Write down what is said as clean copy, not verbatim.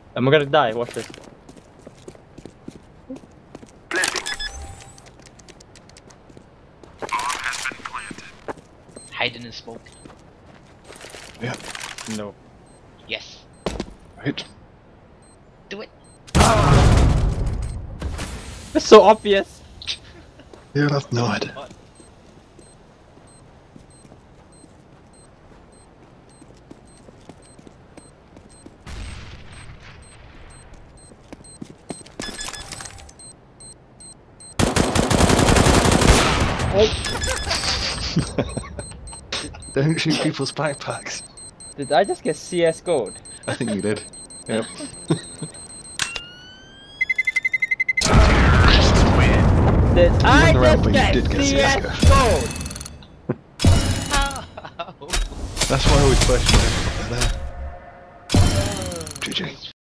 I'm gonna die, watch this. Hide in the smoke. Yeah. No. Yes. Right. Do it. It's so obvious! Yeah, that's not. Don't shoot people's backpacks. Did I just get CS gold? I think you did. Yep. Did I won the round, just but you get did get CS CS gold? How? That's why I always question it. GG.